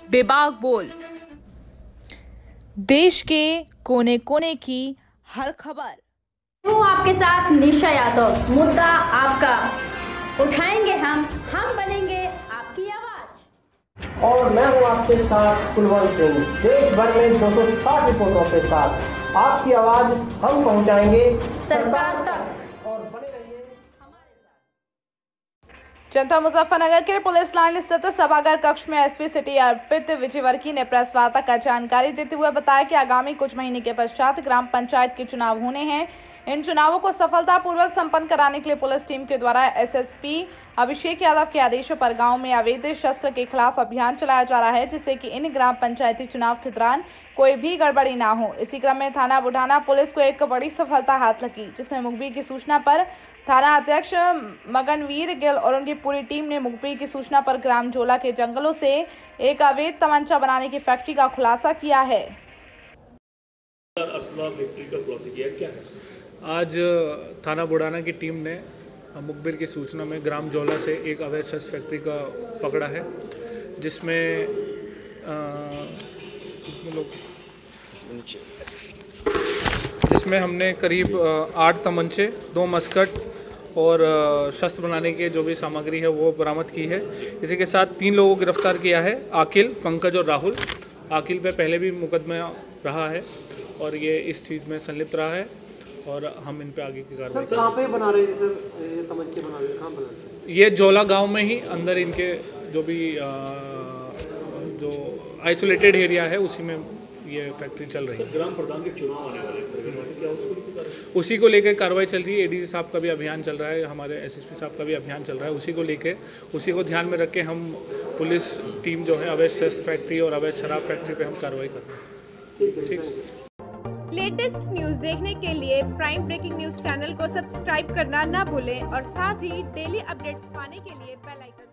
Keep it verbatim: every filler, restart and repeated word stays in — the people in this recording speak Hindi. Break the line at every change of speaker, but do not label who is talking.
बेबाक बोल, देश के कोने कोने की हर खबर।
हूँ आपके साथ निशा यादव, मुद्दा आपका उठाएंगे हम हम बनेंगे आपकी आवाज।
और मैं हूँ आपके साथ कुलवंत सिंह, देश भर में दो सौ साठ रिपोर्टों के साथ आपकी आवाज हम पहुँचाएंगे सरकार तक, और बने रहिए हमारे साथ।
जनता मुजफ्फरनगर के पुलिस लाइन स्थित सभागार कक्ष में एसपी सिटी अर्पित विजयवर्गीय ने प्रेस वार्ता का जानकारी देते हुए बताया कि आगामी कुछ महीने के पश्चात ग्राम पंचायत के चुनाव होने हैं। इन चुनावों को सफलतापूर्वक संपन्न कराने के लिए पुलिस टीम के द्वारा एसएसपी अभिषेक यादव के आदेशों पर गांव में अवैध शस्त्र के खिलाफ अभियान चलाया जा रहा है, जिससे कि इन ग्राम पंचायती चुनाव के दौरान कोई भी गड़बड़ी ना हो। इसी क्रम में थाना बुढ़ाना पुलिस को एक बड़ी सफलता हाथ लगी, जिसमें मुखबिर की सूचना पर थाना अध्यक्ष मगनवीर गिल और उनकी पूरी टीम ने मुखबिर की सूचना पर ग्राम जोला के जंगलों से एक अवैध तमंचा बनाने की फैक्ट्री का खुलासा किया है।
आज थाना बुढ़ाना की टीम ने मुखबिर की सूचना में ग्राम जोला से एक अवैध शस्त्र फैक्ट्री का पकड़ा है, जिसमें लोग जिसमें हमने करीब आठ तमंचे, दो मस्कट और शस्त्र बनाने के जो भी सामग्री है वो बरामद की है। इसी के साथ तीन लोगों को गिरफ्तार किया है, आकिल, पंकज और राहुल। आकिल पे पहले भी मुकदमा रहा है और ये इस चीज़ में संलिप्त रहा है और हम इन पे आगे की कार्रवाई
सर कहाँ पे बना रहे हैं सर, ये तमंचे बना रहे हैं, कहाँ बना रहे हैं?
ये जोला गांव में ही अंदर इनके जो भी आ, जो आइसोलेटेड एरिया है उसी में ये फैक्ट्री चल रही है।
ग्राम प्रधान के चुनाव आने वाले हैं, क्या उसको
उसी को लेकर कार्रवाई चल रही है। एडीसी साहब का भी अभियान चल रहा है, हमारे एसएसपी साहब का भी अभियान चल रहा है। उसी को लेकर उसी को ध्यान में रख के हम पुलिस टीम जो है अवैध शस्त्र फैक्ट्री और अवैध शराब फैक्ट्री पे हम कार्रवाई कर रहे हैं। ठीक।
लेटेस्ट न्यूज देखने के लिए प्राइम ब्रेकिंग न्यूज चैनल को सब्सक्राइब करना ना भूलें और साथ ही डेली अपडेट्स पाने के लिए बेल आइकन